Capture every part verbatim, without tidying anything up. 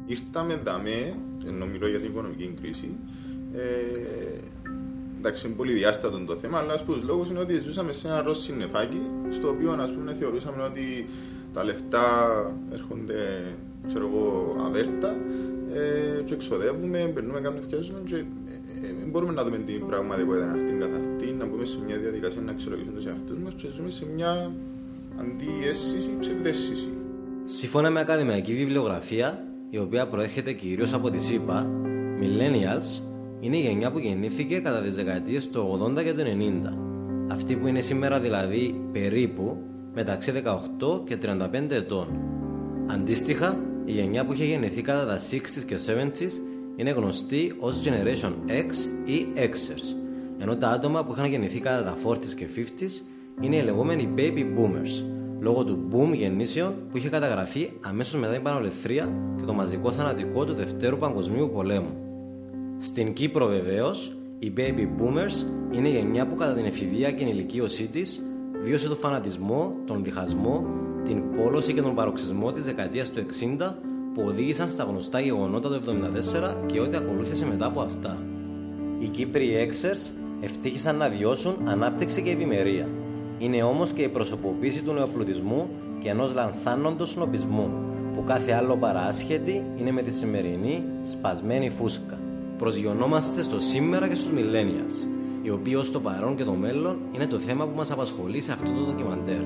ήρθαμε δαμέ, ενώ μιλώ για την οικονομική κρίση. Ε, εντάξει, είναι πολύ διάστατο το θέμα, αλλά ας πούμε, ο λόγος είναι ότι ζούσαμε σε ένα ροζ συννεφάκι, στο οποίο ας πούμε, θεωρούσαμε ότι τα λεφτά έρχονται, ξέρω εγώ, αβέρτα ε, και εξοδεύουμε, περνούμε κάποιον ευκαιρία και ε, μπορούμε να δούμε την πραγματικότητα αυτή καθ' αυτή, να μπούμε σε μια διαδικασία να αξιολογήσουμε τους εαυτούς μας και ζούμε σε μια αντιαίσθηση, ψευδαίσθηση. Σύμφωνα με ακαδημαϊκή βιβλιογραφία, η οποία προέρχεται κυρίως από τη ΣΥΠΑ, Millennials είναι η γενιά που γεννήθηκε κατά τις δεκαετίες του ογδόντα και του ενενήντα. Αυτή που είναι σήμερα δηλαδή περίπου μεταξύ δεκαοκτώ και τριάντα πέντε ετών. Αντίστοιχα, η γενιά που είχε γεννηθεί κατά τα εξήντα και εβδομήντα είναι γνωστή ως Generation X ή Xers, ενώ τα άτομα που είχαν γεννηθεί κατά τα σαράντα και πενήντα είναι οι λεγόμενοι Baby Boomers, λόγω του boom γεννήσεων που είχε καταγραφεί αμέσως μετά την πανολευθρία και το μαζικό θανατικό του Δευτέρου Παγκοσμίου Πολέμου. Στην Κύπρο βεβαίως, οι Baby Boomers είναι η γενιά που κατά την εφηβεία και ενηλικίωσή της βίωσε τον φανατισμό, τον διχασμό, την πόλωση και τον παροξισμό της δεκαετίας του εξήντα που οδήγησαν στα γνωστά γεγονότα του εβδομήντα τέσσερα και ό,τι ακολούθησε μετά από αυτά. Οι Κύπριοι Xers ευτύχησαν να βιώσουν ανάπτυξη και ευημερία. Είναι όμως και η προσωποποίηση του νεοπλουτισμού και ενός λανθάνοντος σνοπισμού, που κάθε άλλο παράσχετη είναι με τη σημερινή σπασμένη φούσκα. Προσγειωνόμαστε στο σήμερα και στους Millennials, οι οποίοι ως το παρόν και το μέλλον είναι το θέμα που μας απασχολεί σε αυτό το ντοκιμαντέρ.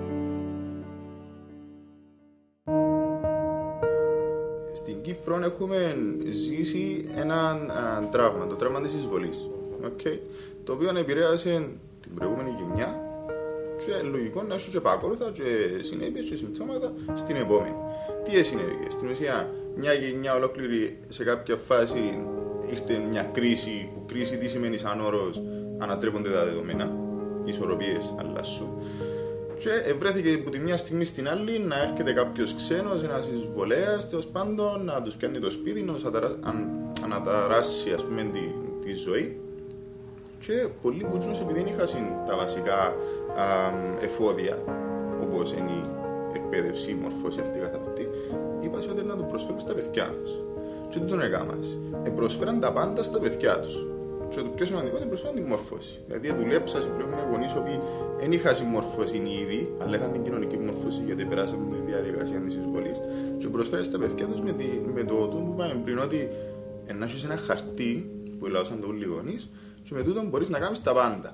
Στην Κύπρο έχουμε ζήσει ένα τραύμα, το τραύμα της εισβολής, okay, το οποίο επηρέασε την προηγούμενη γενιά και λογικό να έχει και επακόλουθα και συνέπειες και συμπτώματα στην επόμενη. Τι συνέβηκε? Στην ουσία, μια γενιά ολόκληρη σε κάποια φάση ήρθε μια κρίση, που κρίση τι σημαίνει σαν όρος, ανατρέπονται τα δεδομένα, οι ισορροπίες αλλάσσουν. Και βρέθηκε από τη μια στιγμή στην άλλη να έρχεται κάποιος ξένος, ένας εισβολέας, τέλος πάντων, να τους πιάνει το σπίτι, να τους αναταράσει ας πούμε, τη, τη ζωή. Και πολλοί κουτσούς, επειδή δεν είχαν τα βασικά α, εφόδια, όπως είναι η εκπαίδευση, η μορφώση αυτή καθ' αυτή, είπαν ότι να το προσφέρουν στα παιδιά τους. Και τι τον έκαναν. Ε, προσφέραν τα πάντα στα παιδιά τους. Και το πιο σημαντικό είναι προσφέραν τη μόρφωση. Δηλαδή, δουλέψα σε προηγούμενοι γονείς οι οποίοι δεν είχαν συμμόρφωση ήδη, αλλά είχαν την κοινωνική μόρφωση γιατί περάσαν τη διαδικασία της εισβολής. Και προσφέραν στα παιδιά τους με, τη, με το τούτο που είπαμε πριν, ότι να έχεις ένα χαρτί που λαούσαν το όλοι οι γονείς, και με τούτο μπορείς να κάνεις τα πάντα.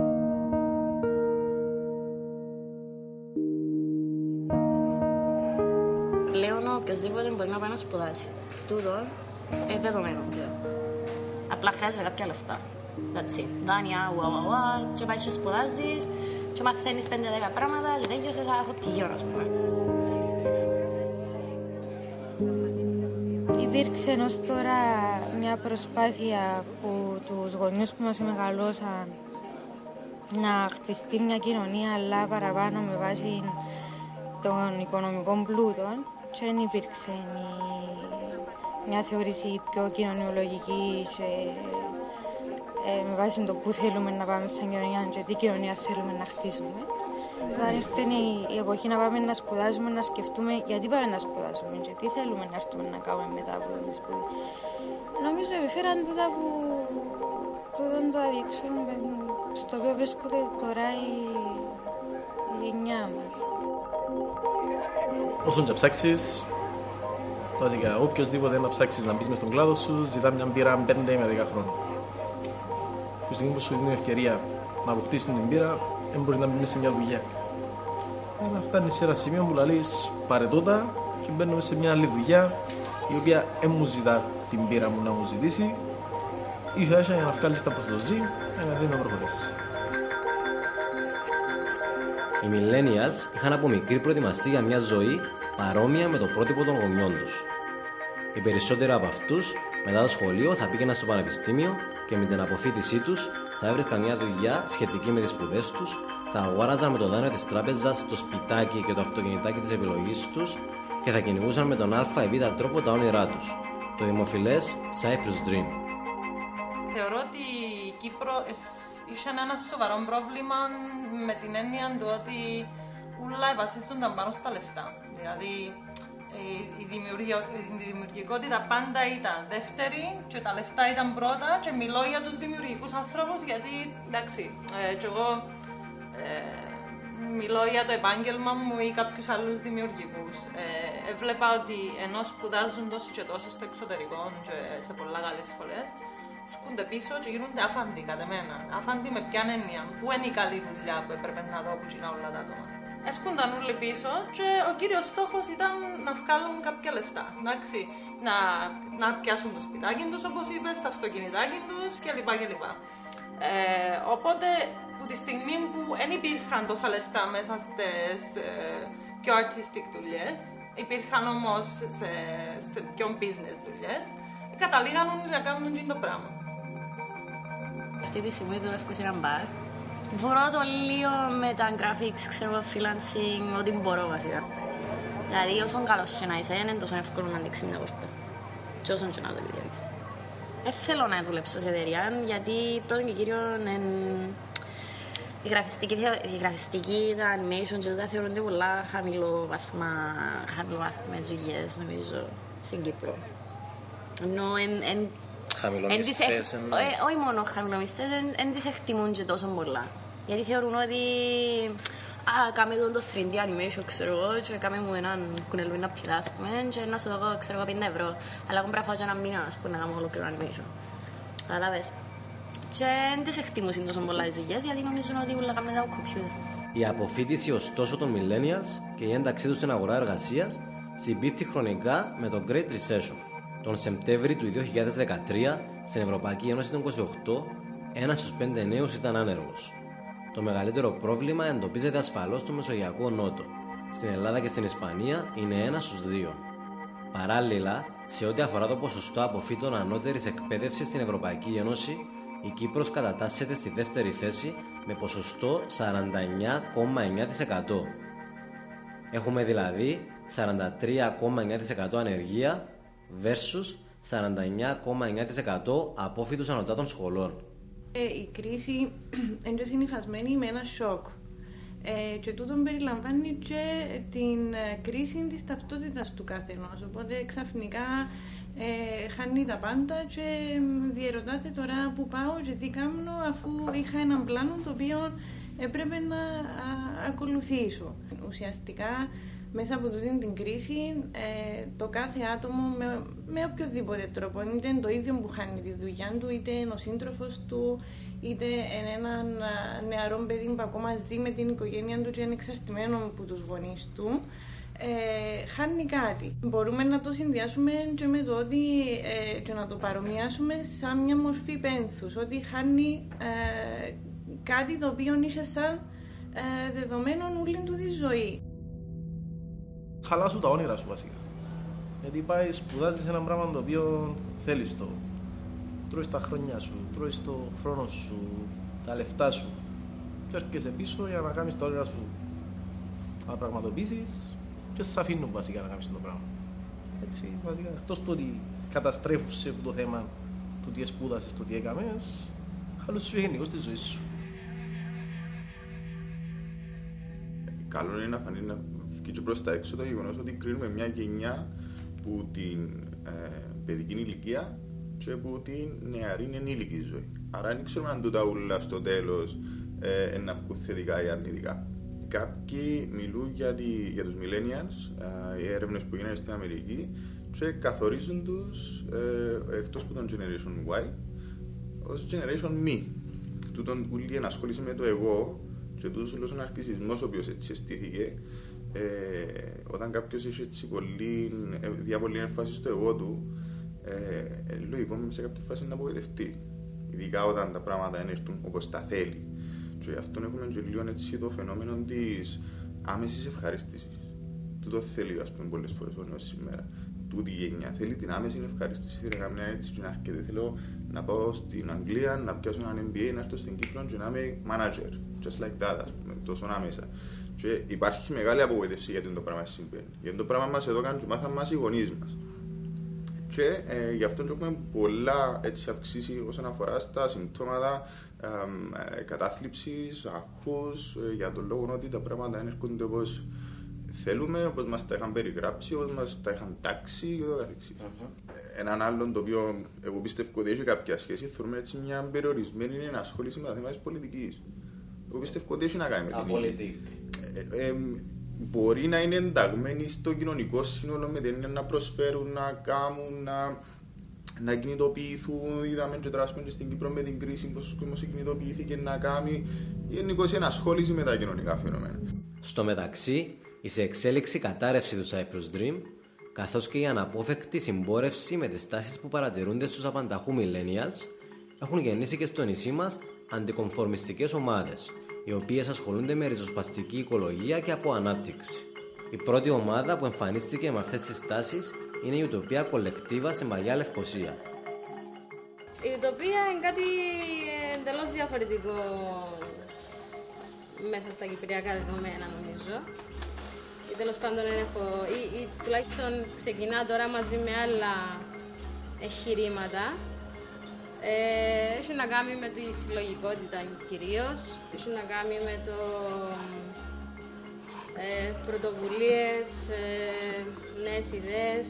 Πλέον οποιοςδήποτε μπορεί να πάει να σπουδάσει. Τούτο είναι δεδομένο πλέον. Απλά χρειάζεται κάποια λεφτά. That's it. Δάνεια, ουα, ουα, και πάει και σπουδάζεις και μαθαίνεις πέντε δέκα πράγματα και τέλειωσες από πτυχίο, ας πούμε. Υπήρξε ως τώρα μια προσπάθεια από τους γονείς που μας μεγαλώσαν να χτιστεί μια κοινωνία, αλλά παραπάνω με βάση των οικονομικών πλούτων, και δεν υπήρξε μια θεώρηση πιο κοινωνιολογική και ε, με βάση το που θέλουμε να πάμε στην κοινωνία και τι κοινωνία θέλουμε να χτίσουμε. Όταν ήρθε η, η εποχή να πάμε να σπουδάσουμε, να σκεφτούμε γιατί πάμε να σπουδάσουμε και τι θέλουμε να έρθουμε να κάνουμε μετά από τη σπουδή. Νομίζω επιφέραν τούτα που τούτο το αδιέξοδο στο οποίο βρίσκονται τώρα η, η γενιά μας. Όσον και ψάξεις, βασικά οποιοςδήποτε να ψάξεις να μπεις μες στον κλάδο σου, ζητά μια μπύρα πέντε με δέκα χρόνια. Και στιγμή που σου δίνει ευκαιρία να αποκτήσεις την μπύρα, δεν μπορεί να μπει σε μια δουλειά. Αλλά φτάνει σε ένα σημείο που λαλείς πάρε τούτα και μπαίνουμε σε μια άλλη δουλειά, η οποία δεν μου ζητά την μπύρα μου να μου ζητήσει, ίσως έσαι για να βγάλεις τα προσδοζή, για να δει να προχωρήσεις. Οι Millennials είχαν από μικροί προετοιμαστεί για μια ζωή παρόμοια με το πρότυπο των γονιών τους. Οι περισσότεροι από αυτούς, μετά το σχολείο, θα πήγαιναν στο πανεπιστήμιο και με την αποφοίτησή τους θα έβρισκαν μια δουλειά σχετική με τις σπουδές τους, θα αγόραζαν με το δάνειο της τράπεζας το σπιτάκι και το αυτοκινητάκι της επιλογής τους και θα κυνηγούσαν με τον α ή β τρόπο τα όνειρά τους. Το δημοφιλές Cyprus Dream. Θεωρώ ότι η Κύπρο είχε ένα σοβαρό πρόβλημα με την έννοια του ότι όλα βασίζονταν πάνω στα λεφτά. Δηλαδή, η, δημιουργιο- η δημιουργικότητα πάντα ήταν δεύτερη και τα λεφτά ήταν πρώτα και μιλώ για τους δημιουργικούς ανθρώπους γιατί, εντάξει, ε, και εγώ ε, μιλώ για το επάγγελμα μου ή κάποιους άλλους δημιουργικούς. Ε, έβλεπα ότι ενώ σπουδάζουν τόσο και τόσο στο εξωτερικό και σε πολλά καλές σχολές, έρχονται πίσω και γίνονται άφαντοι κατά μένα. Άφαντοι με ποιαν έννοια, πού είναι η καλή δουλειά που έπρεπε να δω που γίνα όλα τα άτομα. Έρχονταν όλοι πίσω και ο κύριος στόχος ήταν να βγάλουν κάποια λεφτά. Εντάξει, να, να πιάσουν το σπιτάκι τους, όπως είπες, τα αυτοκινητάκι τους κλπ. κλπ. Ε, οπότε, από τη στιγμή που δεν υπήρχαν τόσα λεφτά μέσα στις ε, πιο artistic δουλειές, υπήρχαν όμως σε, σε πιο business δουλειές, καταλήγαν όλοι να κάνουν το πράγμα. Αυτή τη στιγμή δουλεύω σε ένα μπαρ. Βορώ το λίγο με τα graphics, ξέρω, freelancing, ό,τι μπορώ βασικά. Δηλαδή, όσο καλός και να είσαι, είναι τόσο εύκολο να ανοίξει μια πόρτα. Και όσο και να το επιδιώξεις. Δεν θέλω να δουλέψω σε εταιρεία, γιατί πρώτον και κύριον η γραφιστική, η γραφιστική, τα animation και τα θεωρούνται πολλά χαμηλοβάθμα, χαμηλοβάθμες δουλειές, νομίζω, στην Κύπρο. Ενώ εν, εν, χαμηλομισθές εννοείς? Όχι μόνο χαμηλομισθές, δεν τις εκτιμούν και τόσο πολλά. Γιατί θεωρούν ότι α, κάμε εδώ το θρι ντι animation, ξέρω εγώ, και κάμε μου έναν κουνελούι να πηδά, ας πούμε, και να σου δω, ξέρω εγώ, πενήντα ευρώ. Αλλά εγώ πρέπει να φάω και ένα μήνα, ας πούμε, να κάνω ολόκληρο animation. Κατάλαβες. Και δεν τις εκτιμούν τόσο πολλά τις δουλειές, γιατί νομίζουν ότι όλα κάνουν τα κομπιούτερ. Η αποφύτιση ωστόσο των millennials και η ένταξή τους στην αγορά εργασίας συμπίπτει χρονικά με το Great Recession. Τον Σεπτέμβρη του δύο χιλιάδες δεκατρία, στην Ευρωπαϊκή Ένωση των είκοσι οκτώ, ένας στους πέντε νέους ήταν άνεργος. Το μεγαλύτερο πρόβλημα εντοπίζεται ασφαλώς στο Μεσογειακό Νότο. Στην Ελλάδα και στην Ισπανία είναι ένα στους δύο. Παράλληλα, σε ό,τι αφορά το ποσοστό αποφύτων ανώτερης εκπαίδευσης στην Ευρωπαϊκή Ένωση, η Κύπρος κατατάσσεται στη δεύτερη θέση με ποσοστό σαράντα εννέα κόμμα εννέα τοις εκατό. Έχουμε δηλαδή σαράντα τρία κόμμα εννέα τοις εκατό ανεργία versus σαράντα εννέα κόμμα εννέα τοις εκατό απόφοιτους ανωτάτων σχολών. Ε, η κρίση είναι συνυφασμένη με ένα σοκ. Ε, και τούτον περιλαμβάνει και την ε, κρίση της ταυτότητας του καθενός. Οπότε ξαφνικά ε, χάνει τα πάντα και διερωτάται τώρα που πάω και τι κάνω, αφού είχα έναν πλάνο το οποίο έπρεπε να α, ακολουθήσω. Ουσιαστικά μέσα από τούτη την κρίση ε, το κάθε άτομο με, με οποιοδήποτε τρόπο, είτε είναι το ίδιο που χάνει τη δουλειά του, είτε είναι ο σύντροφος του, είτε είναι έναν νεαρό παιδί που ακόμα ζει με την οικογένεια του και είναι εξαρτημένο από τους γονείς του, ε, χάνει κάτι. Μπορούμε να το συνδυάσουμε και με το ότι ε, και να το παρομοιάσουμε σαν μια μορφή πένθους, ότι χάνει ε, κάτι το οποίο είσαι σαν ε, δεδομένο όλη του τη ζωή. Χαλάσου τα όνειρα σου βασικά. Γιατί πάει, σπουδάζεις ένα πράγμα το οποίο θέλεις το. Τρώεις τα χρόνια σου, τρώεις το χρόνο σου, τα λεφτά σου. Και έρχεσαι πίσω για να κάνεις τα όνειρα σου να πραγματοποιήσεις και σε αφήνουν βασικά να κάνεις το πράγμα. Έτσι, βασικά, εκτός του ότι καταστρέφουσαι από το θέμα του τι σπούδασες, το τι έκαμες, χαλούς γενικώς τη ζωή σου. Καλό είναι να φανεί να βγει και προς τα έξω το γεγονός ότι κρίνουμε μια γενιά που την ε, παιδική ηλικία και που την νεαρή ενήλικη ζωή. Άρα δεν ξέρουμε αν τούτα ούλα στο τέλος ε, να βγουν θετικά ή αρνητικά. Κάποιοι μιλούν για, τη, για τους millennials, ε, οι έρευνες που γίνονται στην Αμερική, και καθορίζουν τους ε, εκτός από τον Generation Y ως Generation Me. Τούτον ούλη ενασχόληση με το εγώ και τούτος ούλος ο ναρκισσισμός ο οποίος έτσι αισθήθηκε. Ε, όταν κάποιος έχει έτσι πολύ, διά πολύ έμφαση στο εγώ του, ε, ε, λογικό σε κάποια φάση να απογοητευτεί. Ειδικά όταν τα πράγματα δεν έρθουν όπως τα θέλει. Και γι' αυτό έχουμε και λίγο έτσι το φαινόμενο της άμεσης ευχαρίστησης. Τούτο θέλει, ας πούμε, πολλές φορές ο νέος σήμερα. Τούτη η γενιά θέλει την άμεση ευχαρίστηση. Θέλει να κάνει έτσι και να έρχεται. Θέλω να πάω στην Αγγλία, να πιάσω έναν εμ μπι έι, να έρθω στην Κύπρο και να είμαι manager. Just like that, ας πούμε, τόσο άμεσα. Και υπάρχει μεγάλη απογοήτευση γιατί το πράγμα συμβαίνει. Γιατί το πράγμα μας εδώ κάνουν και μάθαν μας οι γονείς μας. Και ε, γι' αυτό έχουμε πολλά έτσι, αυξήσει όσον αφορά στα συμπτώματα ε, ε, κατάθλιψης, αγχούς, ε, για τον λόγο ότι τα πράγματα δεν έρχονται όπως θέλουμε, όπως μας τα είχαν περιγράψει, όπως μας τα είχαν τάξει και το καθεξής. Uh-huh. Έναν άλλον το οποίο εγώ πιστεύω ότι έχει κάποια σχέση, θεωρούμε έτσι μια περιορισμένη ενασχόληση με τα θέματα της πολιτικής. Εγώ πιστεύω ότι έχει να κάνει με την πολιτική. Ε, ε, μπορεί να είναι ενταγμένοι στο κοινωνικό σύνολο με την έννοια να προσφέρουν, να κάνουν, να, να κινητοποιηθούν. Είδαμε και τώρα και στην Κύπρο με την κρίση πως ο κόσμος κινητοποιήθηκε να κάνει γενικώς ενασχόληση με τα κοινωνικά φαινόμενα. Στο μεταξύ, η σε εξέλιξη κατάρρευση του Cyprus Dream, καθώς και η αναπόφευκτη συμπόρευση με τις τάσεις που παρατηρούνται στους απανταχού millennials, έχουν γεννήσει και στο νησί μας αντικομφορμιστικές ομάδες, οι οποίες ασχολούνται με ριζοσπαστική οικολογία και από ανάπτυξη. Η πρώτη ομάδα που εμφανίστηκε με αυτές τις τάσεις είναι η Ουτοπία Κολεκτίβα στην Παλιά Λευκοσία. Η Ουτοπία είναι κάτι εντελώς διαφορετικό μέσα στα κυπριακά δεδομένα, νομίζω. Ή τέλος πάντων έχω, ή, ή τουλάχιστον ξεκινά τώρα μαζί με άλλα εγχειρήματα. Ε, έχει να κάνει με τη συλλογικότητα κυρίως, έχει να κάνει με το ε, πρωτοβουλίες, ε, νέες ιδέες.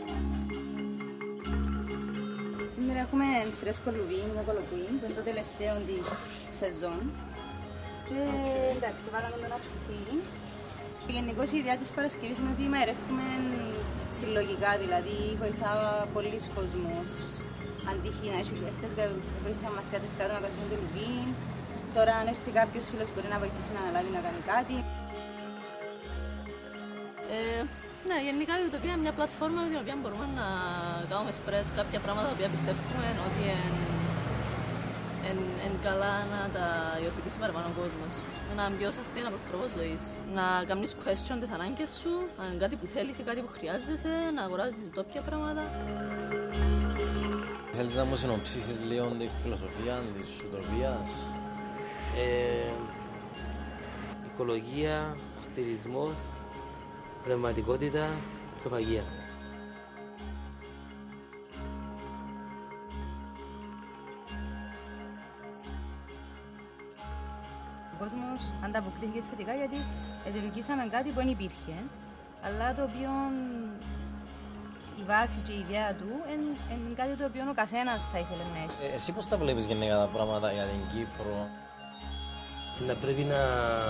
Σήμερα έχουμε φρέσκο λουβί, με κολοκουίν, που είναι το τελευταίο της σεζόν. Και εντάξει, βάλαμε το να ψηφί. Γενικώς η ιδέα της Παρασκευής είναι ότι μαερεύουμε συλλογικά, δηλαδή βοηθά πολλοί κόσμος. Αντίχει να έχει χτες βοήθησαν μας τρία τέσσερα άτομα να κάνουν το λουβί. Τώρα αν έρθει κάποιος φίλος μπορεί να βοηθήσει να αναλάβει να κάνει κάτι. Ε, ναι, γενικά η Ουτοπία είναι μια πλατφόρμα με την οποία μπορούμε να κάνουμε spread κάποια πράγματα τα οποία πιστεύουμε ότι είναι καλά να τα υιοθετήσει παραπάνω ο κόσμος. Ένα πιο sustainable τρόπο ζωής. Να κάνεις question τις ανάγκες σου, αν είναι κάτι που θέλεις ή κάτι που χρειάζεσαι, να αγοράζεις τόπια πράγματα. Θέλεις να μου συνοψίσεις λίγο τη φιλοσοφία της Ουτοπίας? Ε, οικολογία, ακτιβισμός, πνευματικότητα, ορθοφαγία. Ο κόσμος ανταποκρίθηκε θετικά γιατί δημιουργήσαμε κάτι που δεν υπήρχε, αλλά το οποίο η βάση και η ιδέα του είναι κάτι το οποίο ο καθένας θα ήθελε να έχει. Ε, εσύ πώς τα βλέπεις γενικά τα πράγματα για την Κύπρο? Να πρέπει να,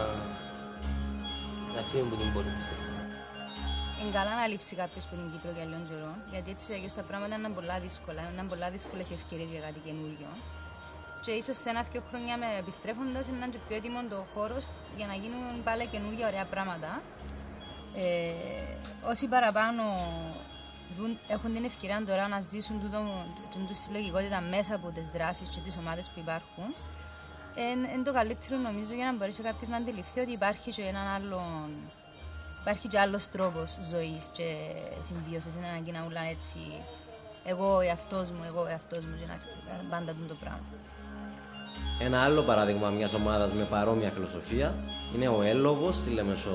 να φύγουν από την πόλη, πιστεύω. Είναι καλά να λείψει κάποιος από την Κύπρο για λίγων καιρών, γιατί έτσι και τα πράγματα είναι πολλά δύσκολα, είναι πολλά δύσκολες οι ευκαιρίες για κάτι καινούριο. Και ίσως σε ένα-δυο χρόνια με επιστρέφοντας είναι και πιο έτοιμο το χώρος για να γίνουν πάλι καινούργια ωραία πράγματα. Ε, όσοι παραπάνω δουν, έχουν την ευκαιρία τώρα να ζήσουν τη συλλογικότητα μέσα από τις δράσεις και τις ομάδες που υπάρχουν, είναι το καλύτερο νομίζω για να μπορέσει κάποιος να αντιληφθεί ότι υπάρχει και έναν άλλον, υπάρχει και άλλος τρόπος ζωής και συμβίωσης, είναι ανάγκη να ούλαν έτσι εγώ εαυτός μου, εγώ εαυτός μου και να πάντα το πράγμα. Ένα άλλο παράδειγμα μιας ομάδας με παρόμοια φιλοσοφία είναι ο Έλογος στη Λεμεσό.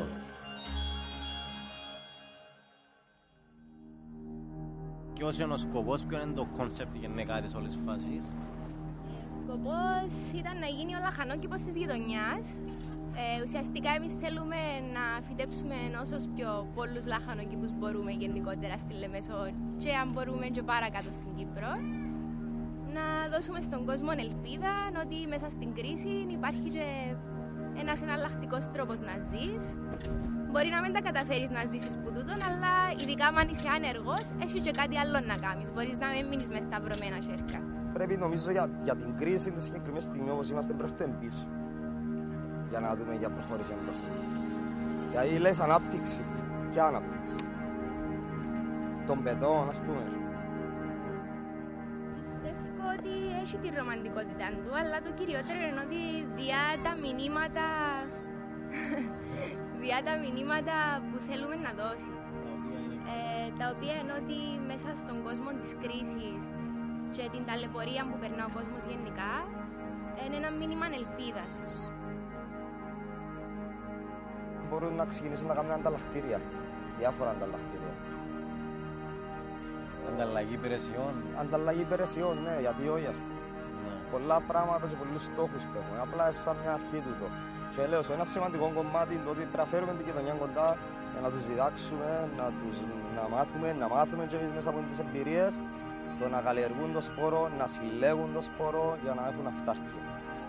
Ποιος είναι ο σκοπός, ποιο είναι το κόνσεπτ γενικά της όλης της φάσης? Ο σκοπός ήταν να γίνει ο λαχανόκηπος της γειτονιάς. Ε, ουσιαστικά εμείς θέλουμε να φυτέψουμε όσους πιο πολλούς λαχανόκηπους μπορούμε γενικότερα στη Λεμεσό και αν μπορούμε και παρακάτω στην Κύπρο. Να δώσουμε στον κόσμο ελπίδα ότι μέσα στην κρίση υπάρχει και ένας εναλλακτικός τρόπος να ζεις. Μπορεί να μην τα καταφέρεις να ζήσεις που τούτον, αλλά ειδικά αν είσαι άνεργος, έχει και κάτι άλλο να κάνεις. Μπορείς να μην μείνεις με σταυρωμένα χέρια. Πρέπει νομίζω για, για την κρίση τη συγκεκριμένη στιγμή όπως είμαστε μπροστά πίσω. Για να δούμε για προχώρηση μπροστά. Γιατί λες ανάπτυξη. Ποια ανάπτυξη? Των παιδών, ας πούμε. Πιστεύω ότι έχει τη ρομαντικότητα του, αλλά το κυριότερο είναι ότι διά τα μηνύματα, διά τα μηνύματα που θέλουμε να δώσει. Ε, τα οποία είναι ότι μέσα στον κόσμο της κρίσης και την ταλαιπωρία που περνά ο κόσμος γενικά, είναι ένα μήνυμα ελπίδας. Μπορούν να ξεκινήσουν να κάνουν ανταλλακτήρια, διάφορα ανταλλακτήρια. Ανταλλαγή υπηρεσιών. Ανταλλαγή υπηρεσιών, ναι, γιατί όχι, ας πούμε. Ναι. Πολλά πράγματα και πολλούς στόχους που έχουμε, απλά σαν μια αρχή τούτο. Και λέω, σε ένα σημαντικό κομμάτι είναι ότι πρέπει να φέρουμε την κοινωνία κοντά για να τους διδάξουμε, να, τους, να μάθουμε, να μάθουμε και εμείς μέσα από τις εμπειρίες το να καλλιεργούν το σπόρο, να συλλέγουν το σπόρο για να έχουν αυτάρκεια.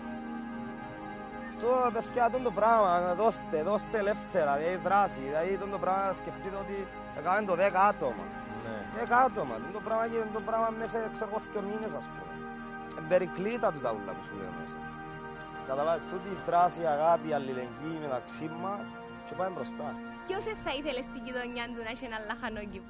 Τώρα παιδιά το πράγμα, δώστε, δώστε ελεύθερα, δηλαδή δράση, δηλαδή το πράγμα σκεφτείτε ότι έκαναν το δέκα άτομα. Ναι. δέκα άτομα, το πράγμα και το πράγμα μέσα σε δύο μήνες ας πούμε. Εμπερικλήτα του τα ούλα που σου λέω μέσα. Καταλάβεις, τούτη η δράση, η αγάπη, η αλληλεγγύη μεταξύ μας και πάμε μπροστά. Ποιος θα ήθελε στην γειτονιά του να έχει ένα λαχανόκηπο?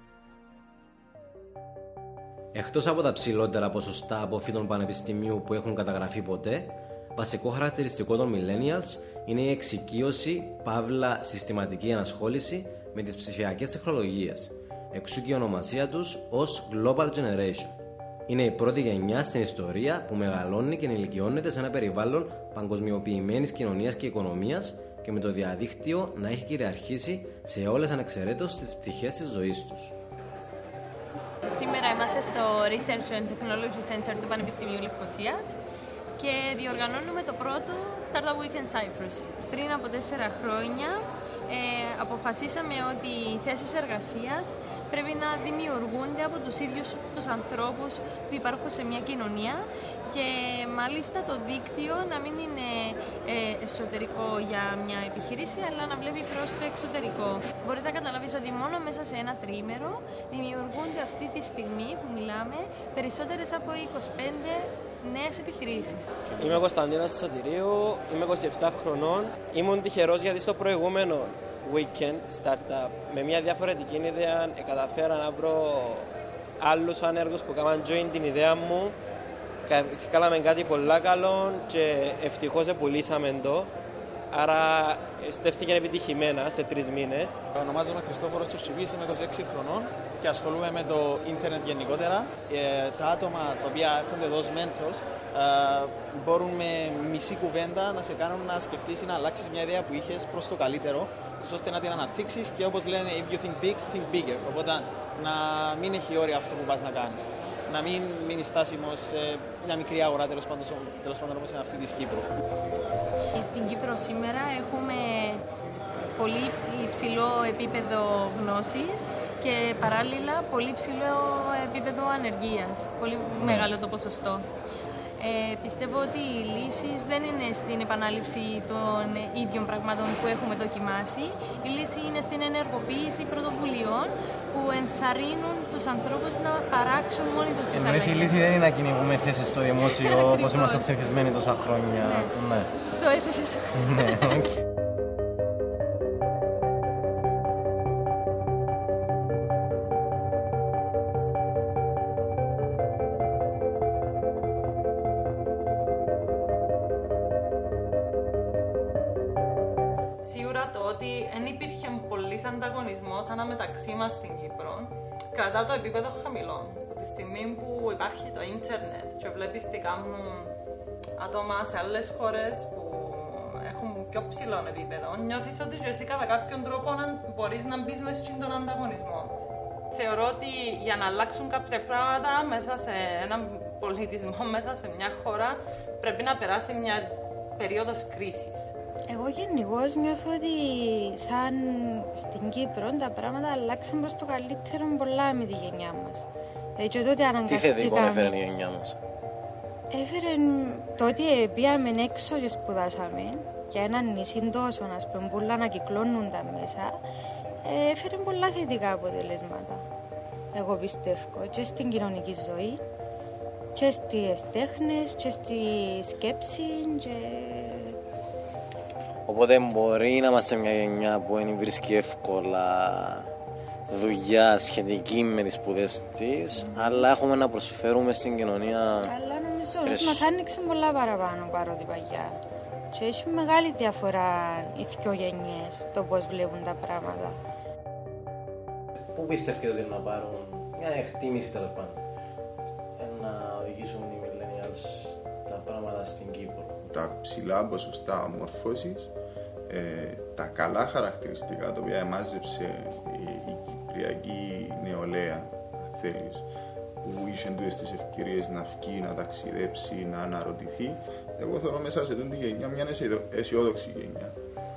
Εκτός από τα ψηλότερα ποσοστά αποφύτων πανεπιστημίου που έχουν καταγραφεί ποτέ, βασικό χαρακτηριστικό των millennials είναι η εξοικείωση, παύλα συστηματική ενασχόληση με τις ψηφιακές τεχνολογίες, εξού και η ονομασία τους ως Global Generation. Είναι η πρώτη γενιά στην ιστορία που μεγαλώνει και ενηλικιώνεται σε ένα περιβάλλον παγκοσμιοποιημένης κοινωνίας και οικονομίας και με το διαδίκτυο να έχει κυριαρχήσει σε όλες ανεξαιρέτως τις πτυχές της ζωής τους. Σήμερα είμαστε στο Research and Technology Center του Πανεπιστημίου Λευκωσίας και διοργανώνουμε το πρώτο Startup Week in Cyprus. Πριν από τέσσερα χρόνια ε, αποφασίσαμε ότι οι θέσεις εργασίας πρέπει να δημιουργούνται από τους ίδιους τους ανθρώπους που υπάρχουν σε μια κοινωνία και μάλιστα το δίκτυο να μην είναι ε, εσωτερικό για μια επιχείρηση αλλά να βλέπει προς το εξωτερικό. Μπορείς να καταλάβεις ότι μόνο μέσα σε ένα τριήμερο δημιουργούνται αυτή τη στιγμή που μιλάμε περισσότερες από είκοσι πέντε νέες επιχειρήσεις. Είμαι ο Κωνσταντίνος Σωτηρίου, είμαι είκοσι επτά χρονών. Ήμουν τυχερός γιατί στο προηγούμενο weekend startup με μια διαφορετική ιδέα καταφέρα να βρω άλλους ανέργους που έκαναν join την ιδέα μου. Κάναμε κάτι πολύ καλό και ευτυχώς πουλήσαμε το. Άρα στέφθηκε επιτυχημένα σε τρεις μήνες. Ονομάζομαι Χριστόφορος Τσουρτσιβής, είμαι είκοσι έξι χρονών και ασχολούμαι με το ίντερνετ γενικότερα. Ε, τα άτομα τα οποία έρχονται εδώ ως mentors ε, μπορούν με μισή κουβέντα να σε κάνουν να σκεφτείς ή να αλλάξεις μια ιδέα που είχες προς το καλύτερο, ώστε να την αναπτύξεις και όπως λένε, if you think big, think bigger. Οπότε να μην έχει όρια αυτό που πας να κάνεις. Να μην μείνει στάσιμο σε μια μικρή αγορά, τέλος πάντων, τέλος πάντων όπως είναι αυτή της Κύπρου. Στην Κύπρο σήμερα έχουμε πολύ υψηλό επίπεδο γνώσης και παράλληλα πολύ υψηλό επίπεδο ανεργίας, πολύ μεγάλο το ποσοστό. Ε, πιστεύω ότι οι λύσεις δεν είναι στην επανάληψη των ίδιων πραγμάτων που έχουμε δοκιμάσει. Η λύση είναι στην ενεργοποίηση πρωτοβουλειών που ενθαρρύνουν τους ανθρώπους να παράξουν μόνοι τους τις αλλαγές. Εννοείς η λύση δεν είναι να κυνηγούμε θέσεις στο δημόσιο όπως είμαστε συνηθισμένοι τόσα χρόνια. Ναι. Ναι. Το έθεσες. Ναι, okay. Σίγουρα το ότι δεν υπήρχε πολύς ανταγωνισμός αναμεταξύ μας στην Κύπρο κρατά το επίπεδο χαμηλό. Από τη στιγμή που υπάρχει το ίντερνετ και βλέπεις τι κάνουν άτομα σε άλλες χώρες που έχουν πιο ψηλό επίπεδο, νιώθεις ότι και εσύ κατά κάποιον τρόπο μπορείς να μπεις μέσα στον ανταγωνισμό. Θεωρώ ότι για να αλλάξουν κάποια πράγματα μέσα σε έναν πολιτισμό, μέσα σε μια χώρα, πρέπει να περάσει μια περίοδος κρίσης. Εγώ γενικώς νιώθω ότι σαν στην Κύπρο τα πράγματα αλλάξαν προς το καλύτερο πολλά με τη γενιά μας. Δηλαδή τότε τι θετικό έφερε η γενιά μας? Έφερε το ότι πήγαμε έξω και σπουδάσαμε και έναν νησί τόσο, ας πούμε, πολλά να κυκλώνουν τα μέσα, έφερε πολλά θετικά αποτελέσματα. Εγώ πιστεύω και στην κοινωνική ζωή και στις τέχνες και στη σκέψη και... Οπότε μπορεί να είμαστε μια γενιά που δεν βρίσκει εύκολα δουλειά σχετική με τις σπουδές της, αλλά έχουμε να προσφέρουμε στην κοινωνία. Αλλά νομίζω ότι μας άνοιξε πολλά παραπάνω παρότι παγιά. Και έχει μεγάλη διαφορά οι δυο γενιές, το πώς βλέπουν τα πράγματα. Πού πιστεύετε ότι να πάρουν μια εκτίμηση τέλος πάντων να οδηγήσουν οι millennials τα πράγματα στην Κύπρο? Τα ψηλά ποσοστά μόρφωσης, ε, τα καλά χαρακτηριστικά τα οποία εμάζεψε η, η κυπριακή νεολαία, αν θέλεις, που είχε τούτες τις ευκαιρίες να βγει, να ταξιδέψει, να αναρωτηθεί, εγώ θεωρώ μέσα σε αυτή τη γενιά μια αισιόδοξη γενιά.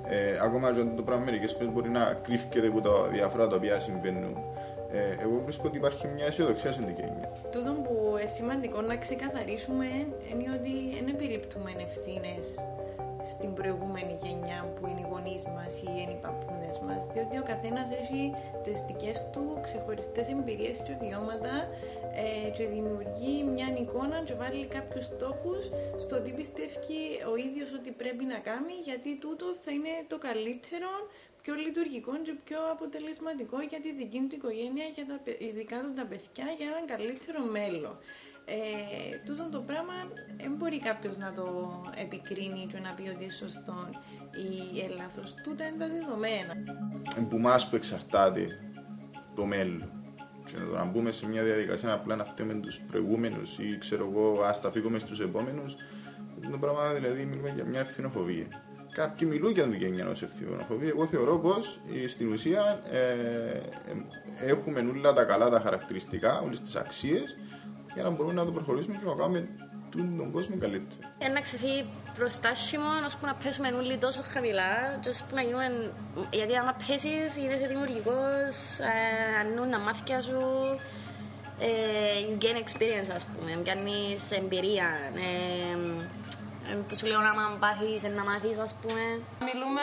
Ε, ακόμα και το πράγμα μερικές φορές μπορεί να κρύφκεται από τα διάφορα τα οποία συμβαίνουν. Ε, εγώ βρίσκω ότι υπάρχει μια αισιοδοξία στην γενιά. Τούτο που είναι σημαντικό να ξεκαθαρίσουμε είναι ότι δεν επιρρύπτουμε ευθύνες στην προηγούμενη γενιά που είναι οι γονείς μας ή είναι οι παππούδες μας, διότι ο καθένας έχει τις δικές του ξεχωριστές εμπειρίες και βιώματα ε, και δημιουργεί μια εικόνα και βάλει κάποιους στόχους στο τι πιστεύει ο ίδιος ότι πρέπει να κάνει, γιατί τούτο θα είναι το καλύτερο, πιο λειτουργικό και πιο αποτελεσματικό για τη δική του οικογένεια, για τα, ειδικά του τα παιδιά, για έναν καλύτερο μέλλον. Ε, τούτο το πράγμα δεν μπορεί κάποιος να το επικρίνει και να πει ότι είναι σωστό ή έλαθος. Τούτα είναι τα δεδομένα. Από εμάς που εξαρτάται το μέλλον. Και να μπούμε σε μια διαδικασία απλά να φταίμε τους προηγούμενους ή ξέρω εγώ ας τα φύγουμε στους επόμενους, το πράγμα δηλαδή μιλούμε για μια ευθυνοφοβία. Κάποιοι μιλούν για την γενιά ως ευθυνοφοβία. Εγώ θεωρώ πως στην ουσία ε, ε, έχουμε όλα τα καλά τα χαρακτηριστικά, όλες τις αξίες, για να μπορούμε να το προχωρήσουμε και να κάνουμε τον κόσμο καλύτερο. Να ξεφύγει προς τα χειμώνα, ώσπου να πέσουμε όλοι τόσο χαμηλά, και ώσπου να γίνουμε... γιατί άμα πέσεις, γίνεσαι δημιουργικός, ανούν τα μάθηκια σου, you gain experience, ας πούμε, κάνεις εμπειρία. Που σου λέω να πάθεις, να μάθεις, ας πούμε. Μιλούμε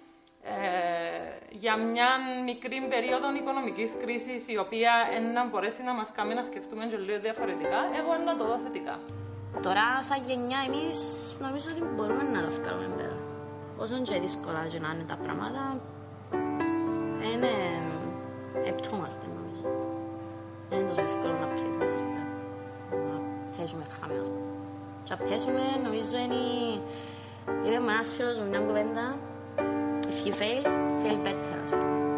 Ε, για μια μικρή περίοδο οικονομικής κρίσης, η οποία να μπορέσει να μας κάνει να σκεφτούμε και λίγο διαφορετικά, εγώ να το δω θετικά. Τώρα, σαν γενιά, εμείς νομίζω ότι μπορούμε να το βγάλουμε πέρα. Όσο και δύσκολα και να είναι τα πράγματα, είναι επτούμαστε νομίζω. Δεν είναι τόσο εύκολο να πιέσουμε, να πέσουμε χάμε, ας πούμε. Και να πέσουμε, νομίζω είναι... Είπε με ένας φίλος μου μια κουβέντα, if you fail, feel better, ας πούμε.